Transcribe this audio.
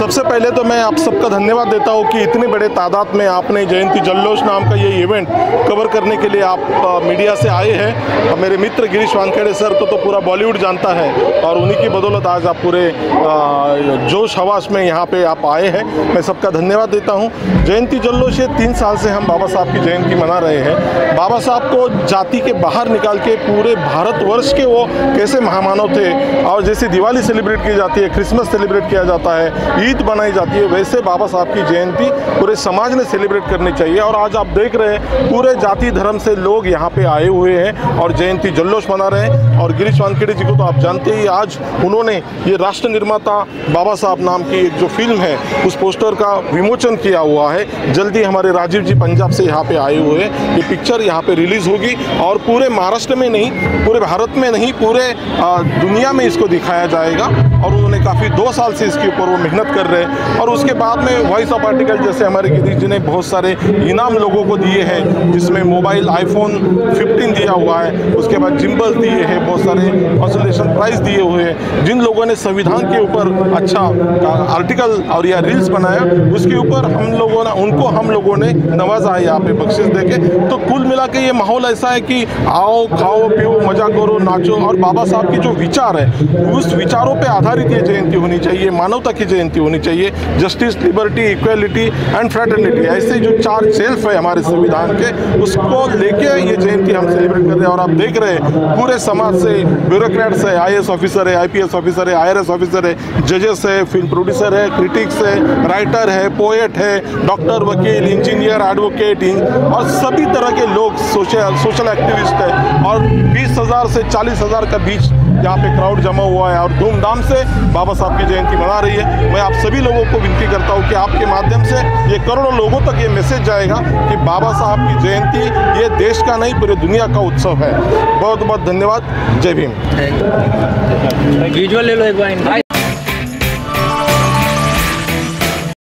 सबसे पहले तो मैं आप सबका धन्यवाद देता हूँ कि इतनी बड़े तादाद में आपने जयंती जल्लोष नाम का ये इवेंट कवर करने के लिए आप मीडिया से आए हैं। मेरे मित्र गिरीश वानखेड़े सर को तो पूरा बॉलीवुड जानता है और उन्हीं की बदौलत आज आप पूरे जोश हवास में यहाँ पे आप आए हैं। मैं सबका धन्यवाद देता हूँ। जयंती जल्लोष ये 3 साल से हम बाबा साहब की जयंती मना रहे हैं। बाबा साहब को जाति के बाहर निकाल के पूरे भारतवर्ष के वो कैसे महामानव थे, और जैसे दिवाली सेलिब्रेट की जाती है, क्रिसमस सेलिब्रेट किया जाता है, ईद बनाई जाती है, वैसे बाबा साहब की जयंती पूरे समाज ने सेलिब्रेट करनी चाहिए। और आज आप देख रहे हैं पूरे जाति धर्म से लोग यहाँ पे आए हुए हैं और जयंती जल्लोष मना रहे हैं। और गिरीश वानखेड़े जी को तो आप जानते ही, आज उन्होंने ये राष्ट्र निर्माता बाबा साहब नाम की एक जो फिल्म है उस पोस्टर का विमोचन किया हुआ है। जल्दी हमारे राजीव जी पंजाब से यहाँ पे आए हुए हैं। ये पिक्चर यहाँ पे रिलीज होगी और पूरे महाराष्ट्र में नहीं, पूरे भारत में नहीं, पूरे दुनिया में इसको दिखाया जाएगा। और उन्होंने काफ़ी 2 साल से इसके ऊपर वो मेहनत कर रहे हैं। और उसके बाद में वॉइस ऑफ आर्टिकल जैसे हमारे गिरीश जी ने बहुत सारे इनाम लोगों को दिए हैं, जिसमें मोबाइल iPhone 15 दिया हुआ है, उसके बाद जिम्बल दिए हैं, बहुत सारे कंसोलेशन प्राइज दिए हुए हैं। जिन लोगों ने संविधान के ऊपर अच्छा आर्टिकल और या रील्स बनाया, उसके ऊपर हम लोगों ने नवाजा है यहाँ पे बख्शिश देके। तो कुल मिला के ये माहौल ऐसा है कि आओ, खाओ, पियो, मजा करो, नाचो। और बाबा साहब की जो विचार है उस विचारों पे आधारित ये जयंती होनी चाहिए, मानवता की जयंती होनी चाहिए। Justice, liberty, equality and fraternity, ऐसे जो 4 शेल्फ है हमारे संविधान के, उसको लेके ये जयंती हम सेलिब्रेट कर रहे हैं। और आप देख रहे हैं पूरे समाज से ब्यूरोक्रेट्स है, IAS ऑफिसर है, IPS ऑफिसर है, IRS ऑफिसर है, जजेस है, फिल्म प्रोड्यूसर है, क्रिटिक्स है, राइटर है, पोएट है, डॉक्टर, वकील, इंजीनियर, एडवोकेट और सभी तरह के लोग, सोशल एक्टिविस्ट है। और 20,000 से 40,000 का बीच यहाँ पे क्राउड जमा हुआ है और धूमधाम से बाबा साहब की जयंती मना रही है। मैं आप सभी लोगों को विनती करता हूँ कि आपके माध्यम से ये करोड़ों लोगों तक ये मैसेज जाएगा कि बाबा साहब की जयंती ये देश का नहीं, पूरी दुनिया का उत्सव है। बहुत बहुत धन्यवाद। जय भीम। विजुअल ले लो एक बार।